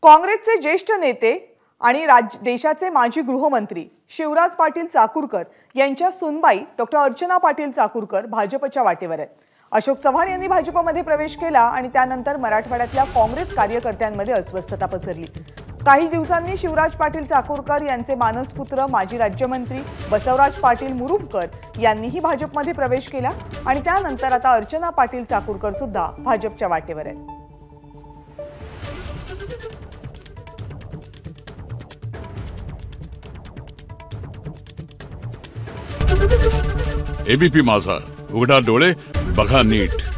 काँग्रेसचे ज्येष्ठ नेते आणि देशाचे माजी गृहमंत्री शिवराज पाटील चाकूरकर यांच्या सुनबाई डॉक्टर अर्चना पाटील चाकूरकर भाजपच्या वाटेवर आहेत। अशोक चव्हाण यांनी भाजपमध्ये प्रवेश केला आणि त्यानंतर मराठवाड्यातल्या काँग्रेस कार्यकर्त्यांमध्ये अस्वस्थता पसरली। काही दिवसांनी शिवराज पाटील चाकूरकर यांचे मानसपुत्र माजी राज्यमंत्री बसवराज पाटील मुरुमकर यांनीही भाजपमध्ये प्रवेश केला आणि त्यानंतर आता अर्चना पाटील चाकूरकर सुद्धा भाजपच्या वाटेवर आहेत। एबीपी माझा, उघडा डोळे बघा नीट।